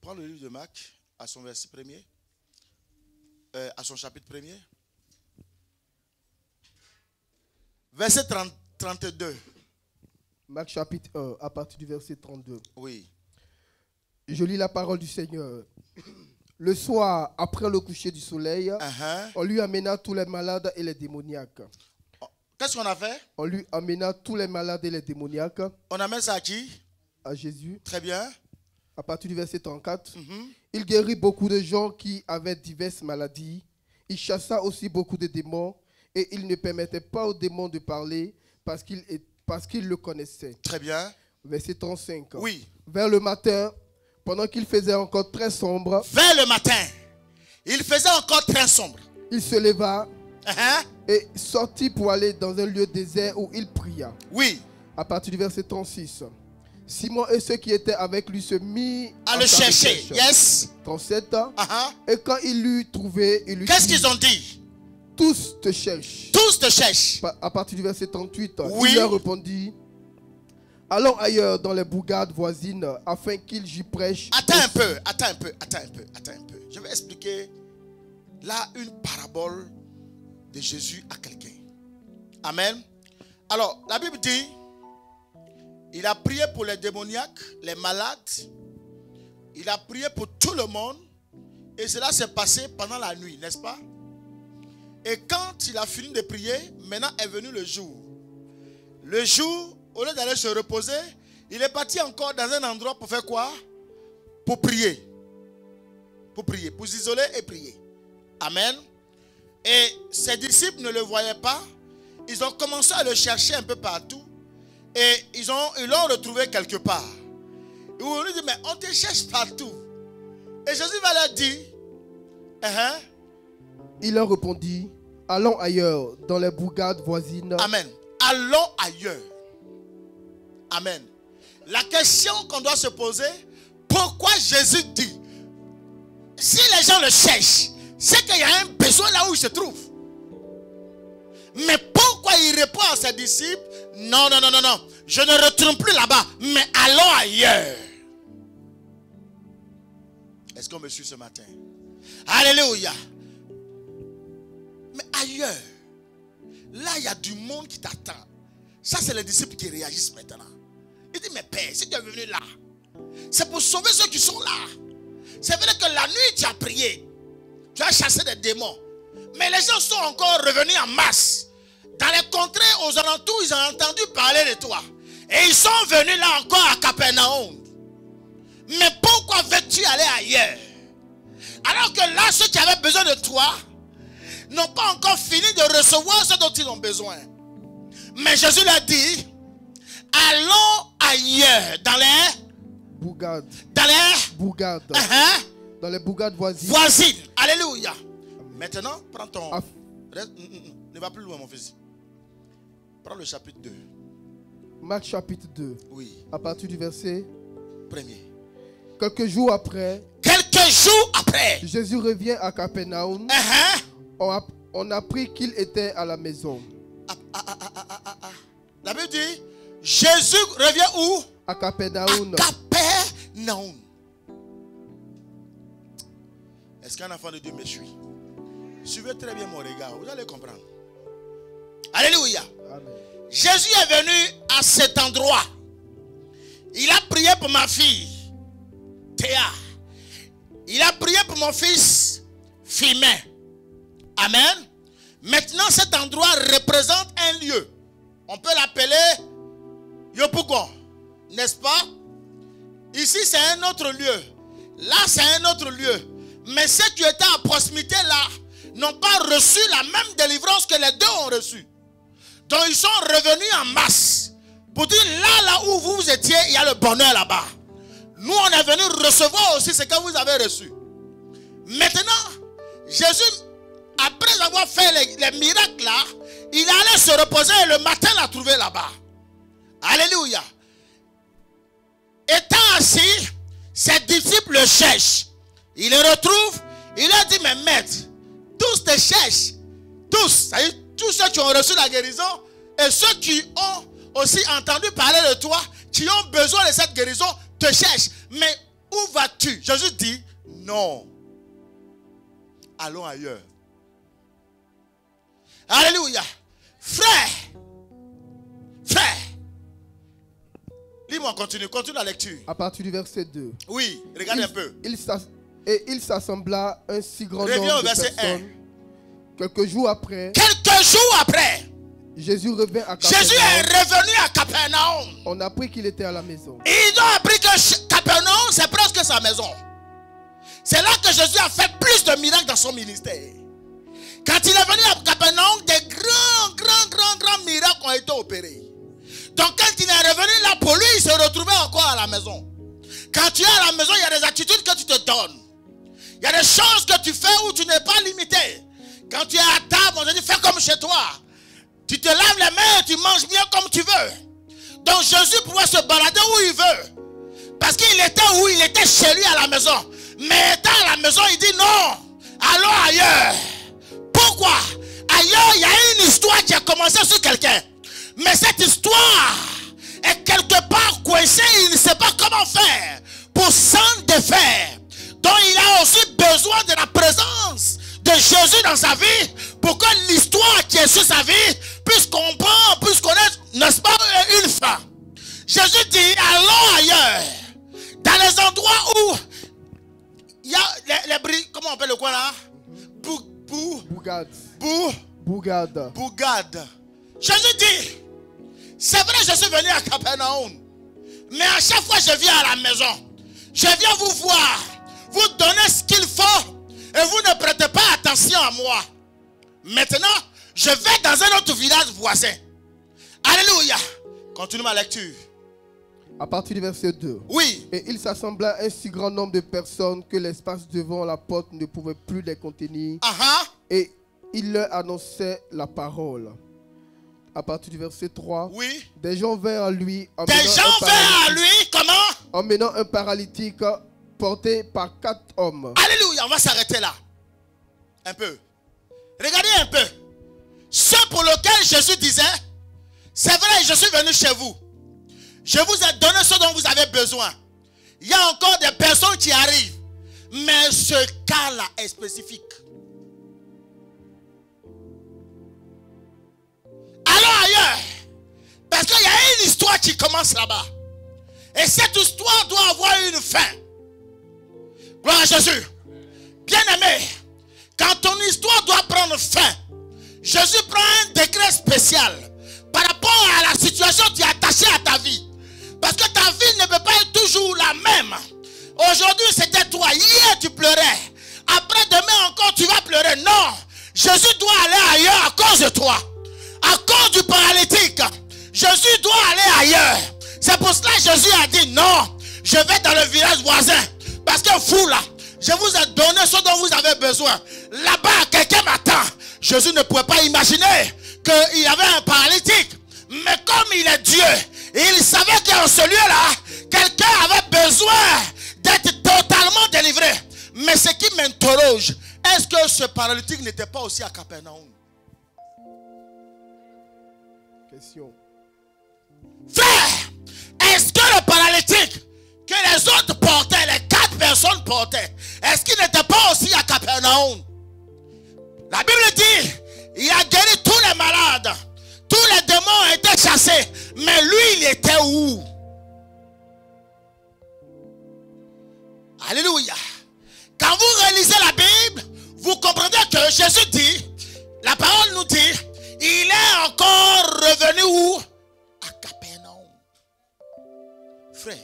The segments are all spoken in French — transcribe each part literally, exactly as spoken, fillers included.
Prends le livre de Marc à son verset premier, euh, à son chapitre premier. Verset trente, trente-deux. Marc chapitre un, à partir du verset trente-deux. Oui. Je lis la parole du Seigneur. Le soir, après le coucher du soleil, Uh-huh. on lui amena tous les malades et les démoniaques. Qu'est-ce qu'on a fait? On lui amena tous les malades et les démoniaques On amène ça à qui? à Jésus. Très bien. À partir du verset trente-quatre. Mhm. Il guérit beaucoup de gens qui avaient diverses maladies. Il chassa aussi beaucoup de démons et il ne permettait pas aux démons de parler parce qu'il est- parce qu'il le connaissait. Très bien. Verset trente-cinq. Oui. Vers le matin, pendant qu'il faisait encore très sombre, Vers le matin, il faisait encore très sombre. il se leva Uh-huh. et sortit pour aller dans un lieu désert où il pria. Oui. À partir du verset trente-six. Simon et ceux qui étaient avec lui se mirent À en le sa chercher. recherche. Yes. trente-sept. Uh-huh. Et quand il l'eut trouvé, il lui Qu'est-ce dit, qu'ils ont dit? tous te cherchent. Tous te cherchent. Pa- À partir du verset trente-huit, Oui. il leur répondit, allons ailleurs dans les bourgades voisines afin qu'ils j'y prêchent. Attends un aussi. peu, attends un peu, attends un peu, attends un peu. Je vais expliquer là une parabole de Jésus à quelqu'un. Amen. Alors, la Bible dit, il a prié pour les démoniaques, les malades. Il a prié pour tout le monde. Et cela s'est passé pendant la nuit, n'est-ce pas? Et quand il a fini de prier, maintenant est venu le jour. Le jour, au lieu d'aller se reposer, il est parti encore dans un endroit pour faire quoi? Pour prier. Pour prier, pour s'isoler et prier. Amen. Et ses disciples ne le voyaient pas. Ils ont commencé à le chercher un peu partout. Et ils ont, ils l'ont retrouvé quelque part. Ils ont lui dit, mais on te cherche partout. Et Jésus va leur dire, uh-huh. Il leur répondit, allons ailleurs dans les bourgades voisines. Amen. Allons ailleurs. Amen. La question qu'on doit se poser, pourquoi Jésus dit, si les gens le cherchent, c'est qu'il y a un besoin là où il se trouve. Mais pourquoi il répond à ses disciples, non, non, non, non, non, je ne retourne plus là-bas, mais allons ailleurs. Est-ce qu'on me suit ce matin? Alléluia. Mais ailleurs, là il y a du monde qui t'attend. Ça c'est les disciples qui réagissent maintenant. Il dit, mais Père, si tu es venu là, c'est pour sauver ceux qui sont là. C'est vrai que la nuit tu as prié, tu as chassé des démons, mais les gens sont encore revenus en masse. Dans les contrées aux alentours, ils ont entendu parler de toi. Et ils sont venus là encore à Capernaum. Mais pourquoi veux-tu aller ailleurs? Alors que là, ceux qui avaient besoin de toi n'ont pas encore fini de recevoir ce dont ils ont besoin. Mais Jésus leur dit, allons ailleurs dans les Bourgades. dans les Bourgades. uh-huh, Dans les bourgades voisines. voisines. Alléluia. Maintenant, prends ton... Af- Reste- mm, mm, mm. Ne va plus loin, mon fils. Prends le chapitre deux. Marc chapitre deux. Oui, À partir du verset. premier. Quelques jours après, Quelques jours après, Jésus revient à Capernaum. uh-huh, On a- on apprit qu'il était à la maison. ah, ah, ah, ah, ah, ah, ah. La Bible dit, Jésus revient où? À À Capernaum. Capernaum. Est-ce qu'un enfant de Dieu me suit? Suivez très bien mon regard, vous allez comprendre. Alléluia. Amen. Jésus est venu à cet endroit. Il a prié pour ma fille, Théa. Il a prié pour mon fils, Fimin. Amen. Maintenant, cet endroit représente un lieu. On peut l'appeler Yopougon, n'est-ce pas? Ici, c'est un autre lieu. Là, c'est un autre lieu. Mais ceux qui étaient à proximité là n'ont pas reçu la même délivrance que les deux ont reçu. Donc, ils sont revenus en masse pour dire là, là où vous étiez, il y a le bonheur là-bas. Nous, on est venus recevoir aussi ce que vous avez reçu. Maintenant, Jésus, après avoir fait les, les miracles là, il allait se reposer et le matin l'a trouvé là-bas. Alléluia. Étant assis, ses disciples le cherchent. Il le retrouve, il leur dit, mais maître, tous te cherchent. Tous, c'est-à-dire tous ceux qui ont reçu la guérison et ceux qui ont aussi entendu parler de toi, qui ont besoin de cette guérison, te cherchent. Mais où vas-tu? Jésus dit, non. Allons ailleurs. Alléluia. Frère. Frère. Lis-moi, continue, continue la lecture. À partir du verset deux. Oui, regarde Il- un peu. il s'as- et il s'assembla un si grand Reviens nombre au de verset personnes. Quelques jours après, Quelques jours après, Jésus revint à Jésus est Capernaum. revenu à Capernaum. On apprit qu'il était à la maison. Ils ont appris que Ch- Capernaum, c'est presque sa maison. C'est là que Jésus a fait plus de miracles dans son ministère. Quand il est venu à Capernaum, des grands, grands, grands, grands miracles ont été opérés. Donc quand il est revenu là pour lui, il se retrouvait encore à la maison. Quand tu es à la maison, il y a des attitudes que tu te donnes. Il y a des choses que tu fais où tu n'es pas limité. Quand tu es à table, on te dit fais comme chez toi. Tu te laves les mains et tu manges bien comme tu veux. Donc Jésus pouvait se balader où il veut. Parce qu'il était où? Il était chez lui à la maison. Mais étant à la maison, il dit non. Allons ailleurs. Pourquoi? Ailleurs, il y a une histoire qui a commencé sur quelqu'un. Mais cette histoire est quelque part coincée. Il ne sait pas comment faire pour s'en défaire. Donc il a aussi besoin de la présence de Jésus dans sa vie pour que l'histoire qui est sur sa vie puisse comprendre, puisse connaître, n'est-ce pas, une fin. Jésus dit, allons ailleurs. Dans les endroits où il y a les, les bris, comment on appelle le coin là? Bou, bou, Bougade. bou, Bougade. Bougade. Jésus dit, c'est vrai, je suis venu à Capernaum, mais à chaque fois je viens à la maison, je viens vous voir, vous donner ce qu'il faut, et vous ne prêtez pas attention à moi. Maintenant, je vais dans un autre village voisin. Alléluia. Continue ma lecture. À partir du verset deux. Oui. Et il s'assembla un si grand nombre de personnes que l'espace devant la porte ne pouvait plus les contenir. Ah ah. Et il leur annonçait la parole. À partir du verset trois. Oui. Des gens vinrent à lui. Des gens vinrent à lui, comment? Emmenant un paralytique porté par quatre hommes. Alléluia, on va s'arrêter là. Un peu. Regardez un peu. Ce pour lequel Jésus disait, c'est vrai, je suis venu chez vous. Je vous ai donné ce dont vous avez besoin. Il y a encore des personnes qui arrivent. Mais ce cas-là est spécifique. Allons ailleurs. Parce qu'il y a une histoire qui commence là-bas. Et cette histoire doit avoir une fin. Gloire à Jésus. Bien-aimé, quand ton histoire doit prendre fin, Jésus prend un décret spécial par rapport à la situation qui est attachée à ta vie. Parce que ta vie ne peut pas être toujours la même. Aujourd'hui, c'était toi. Hier, tu pleurais. Après, demain encore, tu vas pleurer. Non. Jésus doit aller ailleurs à cause de toi. À cause du paralytique. Jésus doit aller ailleurs. C'est pour cela que Jésus a dit non. Je vais dans le village voisin. Parce que vous là, je vous ai donné ce dont vous avez besoin. Là-bas, quelqu'un m'attend. Jésus ne pouvait pas imaginer qu'il y avait un paralytique. Mais comme il est Dieu, il savait qu'en ce lieu-là, quelqu'un avait besoin d'être totalement délivré. Mais ce qui m'interroge, est-ce que ce paralytique n'était pas aussi à Capernaum? Question. Frère, est-ce que le paralytique que les autres portaient, les quatre personnes portaient, est-ce qu'il n'était pas aussi à Capernaum? La Bible dit, il a guéri tous les malades. Tous les démons ont été chassés. Mais lui, il était où? Alléluia. Quand vous relisez la Bible, vous comprenez que Jésus dit, la parole nous dit, il est encore revenu où? À Capernaum. Frère,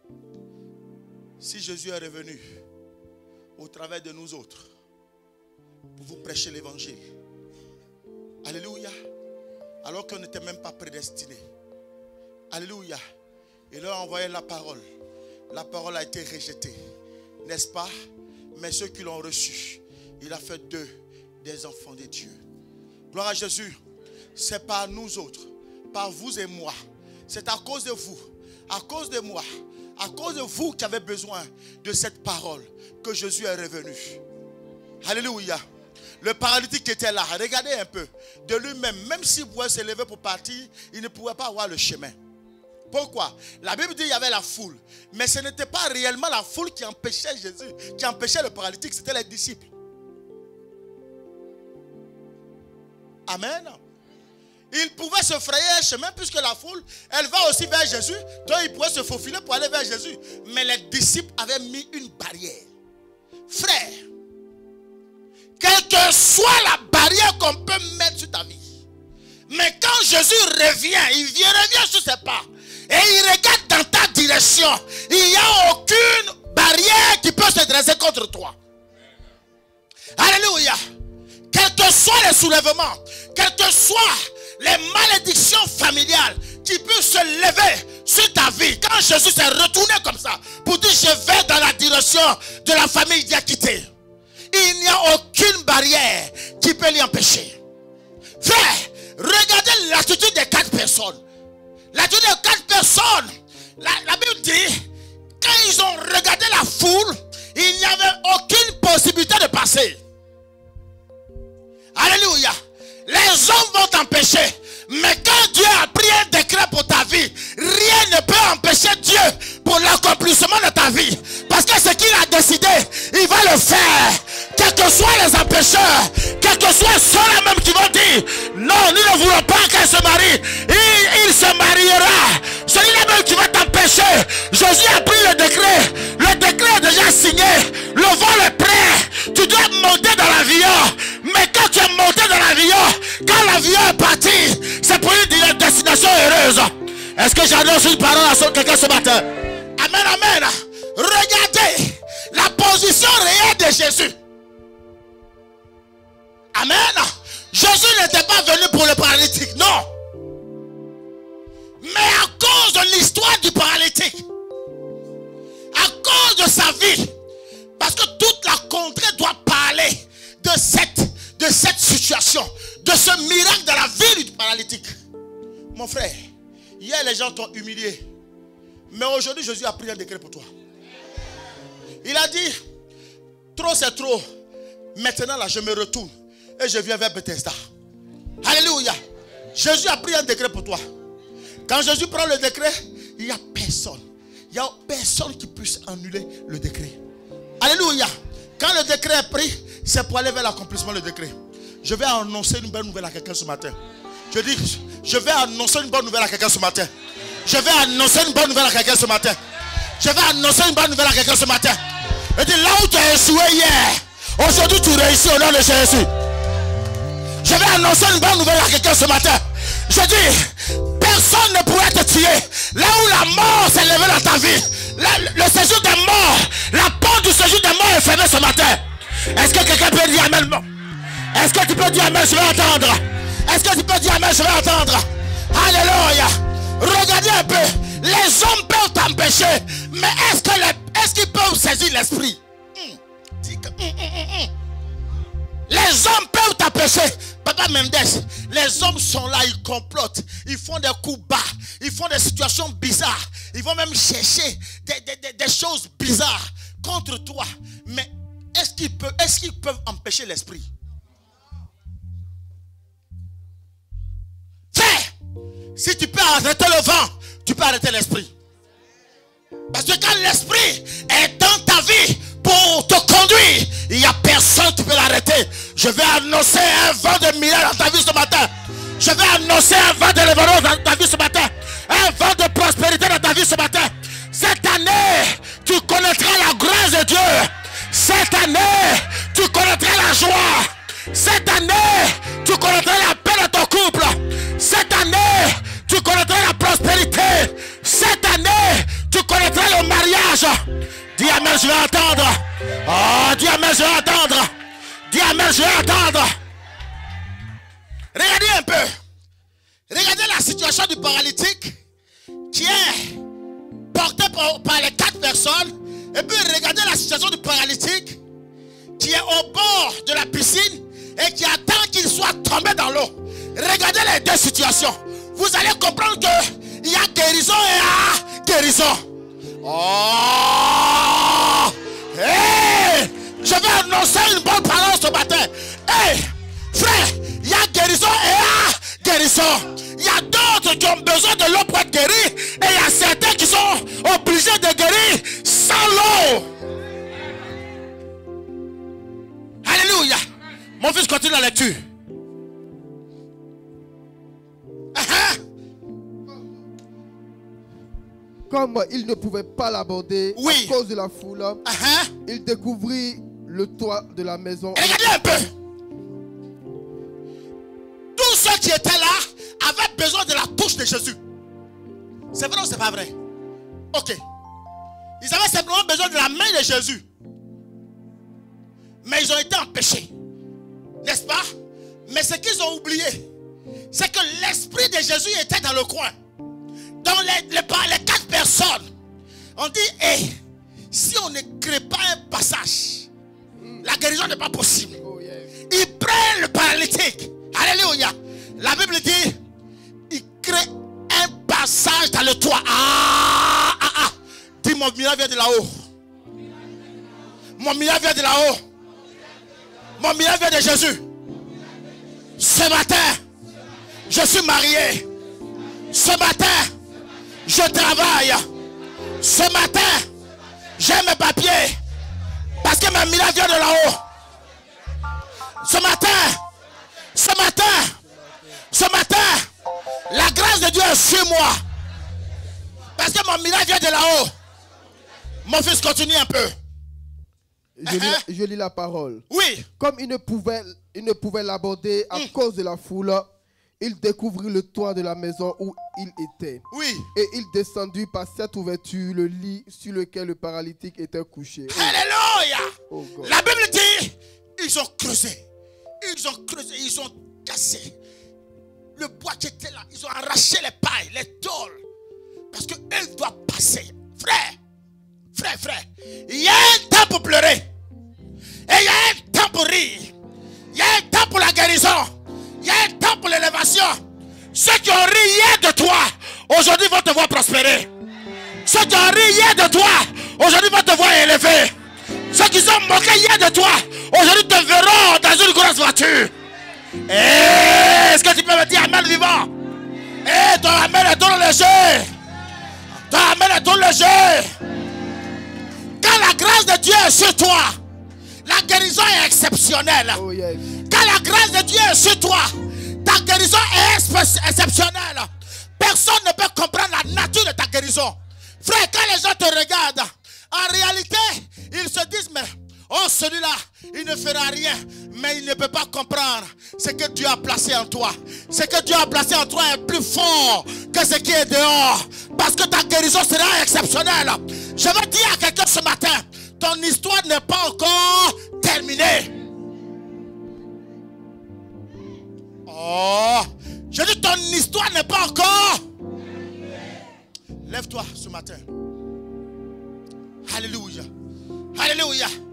si Jésus est revenu au travers de nous autres pour vous prêcher l'évangile, alléluia, alors qu'on n'était même pas prédestiné, alléluia, il leur a envoyé la parole. La parole a été rejetée, n'est-ce pas? Mais ceux qui l'ont reçu, il a fait d'eux des enfants de Dieu. Gloire à Jésus. C'est par nous autres, par vous et moi. C'est à cause de vous, à cause de moi, à cause de vous qui avez besoin de cette parole que Jésus est revenu. Alléluia. Le paralytique était là, regardez un peu. De lui-même, même s'il pouvait se lever pour partir, il ne pouvait pas avoir le chemin. Pourquoi? La Bible dit qu'il y avait la foule. Mais ce n'était pas réellement la foule qui empêchait Jésus, qui empêchait le paralytique, c'était les disciples. Amen. Il pouvait se frayer un chemin puisque la foule, elle va aussi vers Jésus. Donc il pouvait se faufiler pour aller vers Jésus. Mais les disciples avaient mis une barrière. Frère, quelle que soit la barrière qu'on peut mettre sur ta vie, mais quand Jésus revient, il vient, revient sur ses pas et il regarde dans ta direction, il n'y a aucune barrière qui peut se dresser contre toi. Alléluia. Quel que soit le soulèvement, quel que soit les malédictions familiales qui peuvent se lever sur ta vie. Quand Jésus s'est retourné comme ça pour dire je vais dans la direction de la famille Diakité, il n'y a aucune barrière qui peut l'y empêcher. Frère, regardez l'attitude des quatre personnes. L'attitude des quatre personnes, la, la Bible dit, quand ils ont regardé la foule, il n'y avait aucune possibilité de passer. Alléluia. Les hommes vont t'empêcher. Mais quand Dieu a pris un décret pour ta vie, rien ne peut empêcher Dieu pour l'accomplissement de ta vie. Parce que ce qu'il a décidé, il va le faire. Quels que soient les empêcheurs, quels que soient ceux-là même qui vont dire non, nous ne voulons pas qu'elle se marie, il, il se mariera. Celui-là même qui va t'empêcher, Jésus a pris le décret. Le décret est déjà signé. Le vol est prêt. Tu dois monter dans l'avion. Mais quand tu es monté dans l'avion, quand l'avion est parti, c'est pour une destination heureuse. Est-ce que j'annonce une parole à quelqu'un ce matin? Amen, amen. Regardez la position réelle de Jésus. Amen. Jésus n'était pas venu pour le paralytique, non. Mais à cause de l'histoire du paralytique, à cause de sa vie, parce que toute la contrée doit parler de cette, de cette situation, de ce miracle de la vie du paralytique. Mon frère, hier les gens t'ont humilié, mais aujourd'hui Jésus a pris un décret pour toi. Il a dit, trop c'est trop, maintenant là je me retourne et je viens vers Bethesda. Alléluia. Jésus a pris un décret pour toi. Quand Jésus prend le décret, il n'y a personne. Il n'y a personne qui puisse annuler le décret. Alléluia. Quand le décret est pris, c'est pour aller vers l'accomplissement du décret. Je vais annoncer une bonne nouvelle à quelqu'un ce matin. Je dis, je vais annoncer une bonne nouvelle à quelqu'un ce matin. Je vais annoncer une bonne nouvelle à quelqu'un ce matin. Je vais annoncer une bonne nouvelle à quelqu'un ce matin. Je dis, là où tu as échoué hier, aujourd'hui tu réussis au nom de Jésus. Je vais annoncer une bonne nouvelle à quelqu'un ce matin. Je dis, personne ne pourrait te tuer. Là où la mort s'est levée dans ta vie, la, le séjour des morts, la porte du séjour des morts est fermée ce matin. Est-ce que quelqu'un peut dire amen? Est-ce que tu peux dire amen? Je vais entendre. Est-ce que tu peux dire amen? Je vais entendre. Alléluia. Regardez un peu. Les hommes peuvent t'empêcher, mais est-ce que les, est-ce qu'ils peuvent saisir l'esprit? hum. hum, hum, hum. Les hommes peuvent t'empêcher. Papa Mendes, les hommes sont là, ils complotent, ils font des coups bas, ils font des situations bizarres, ils vont même chercher des, des, des, des choses bizarres contre toi. Mais est-ce qu'ils peuvent, est-ce qu'ils peuvent empêcher l'esprit? Frère, si tu peux arrêter le vent, tu peux arrêter l'esprit. Parce que quand l'esprit est dans ta vie pour te conduire, il n'y a personne qui peut l'arrêter. Je vais annoncer un vent de miracle dans ta vie ce matin. Je vais annoncer un vent de révélation dans ta vie ce matin. Un vent de prospérité dans ta vie ce matin. Cette année, tu connaîtras la grâce de Dieu. Cette année, tu connaîtras la joie. Cette année, tu connaîtras la paix de ton couple. Cette année, tu connaîtras la prospérité. Cette année, tu connaîtras le mariage. Dis amen, je vais entendre. Oh, dis amen, je vais entendre. Dis amen, je vais entendre. Regardez un peu. Regardez la situation du paralytique qui est porté par, par les quatre personnes. Et puis regardez la situation du paralytique qui est au bord de la piscine et qui attend qu'il soit tombé dans l'eau. Regardez les deux situations. Vous allez comprendre qu'il y a guérison et ah, guérison. Oh! Hey! Je vais annoncer une bonne parole ce matin. Hey! Frère, il y a guérison et ah, guérison. Il y a d'autres qui ont besoin de l'eau pour être guéris. Et il y guérison. Alléluia. Mon fils continue la lecture. Uh-huh. Comme il ne pouvait pas l'aborder Oui. à cause de la foule, Uh-huh. il découvrit le toit de la maison. Regardez un peu. Tous ceux qui étaient là avaient besoin de la touche de Jésus. C'est vrai ou c'est pas vrai? Ok. Ils avaient simplement besoin de la main de Jésus. Mais ils ont été empêchés. N'est-ce pas? Mais ce qu'ils ont oublié, c'est que l'esprit de Jésus était dans le coin. Dans les, les, les quatre personnes, on dit, hey, si on ne crée pas un passage, la guérison n'est pas possible. Oh, yes. Il prend le paralytique. Alléluia. La Bible dit, il crée un passage dans le toit. Ah, ah, ah. Dis, mon miracle vient de là-haut. Mon miracle vient de là-haut. Mon miracle vient de Jésus. Ce matin, je suis marié. Ce matin, je travaille. Ce matin, j'ai mes papiers. Parce que mon miracle vient de là-haut. Ce matin, ce matin, ce matin, la grâce de Dieu est sur moi. Parce que mon miracle vient de là-haut. Mon fils, continue un peu. Je, lis, je lis la parole. Oui. Comme il ne pouvait, il ne pouvait l'aborder à Mm. cause de la foule, il découvrit le toit de la maison où il était. Oui. Et il descendit par cette ouverture le lit sur lequel le paralytique était couché. Oh, Alléluia. oh God. La Bible dit, ils ont creusé. Ils ont creusé, ils ont cassé. Le bois qui était là, ils ont arraché les pailles, les tôles. Parce qu'elle doit passer. Frère, frère, frère, il y a un temps pour pleurer. Et il y a un temps pour rire. Il y a un temps pour la guérison. Il y a un temps pour l'élévation. Ceux qui ont ri hier de toi, aujourd'hui vont te voir prospérer. Ceux qui ont ri hier de toi, aujourd'hui vont te voir élevé. Ceux qui sont moqués hier de toi, aujourd'hui te verront dans une grosse voiture. Est-ce que tu peux me dire amen vivant? Eh, ton amen est trop léger. Ton amen est trop léger. Quand la grâce de Dieu est sur toi, la guérison est exceptionnelle. Oh, yes. Quand la grâce de Dieu est sur toi, ta guérison est exceptionnelle. Personne ne peut comprendre la nature de ta guérison. Frère, quand les gens te regardent, en réalité, ils se disent, mais oh, celui-là, il ne fera rien. Mais il ne peut pas comprendre ce que Dieu a placé en toi. Ce que Dieu a placé en toi est plus fort que ce qui est dehors. Parce que ta guérison sera exceptionnelle. Je veux dire à quelqu'un ce matin, ton histoire n'est pas encore terminée. Oh, je dis ton histoire n'est pas encore. Lève-toi ce matin. Alléluia. Alléluia.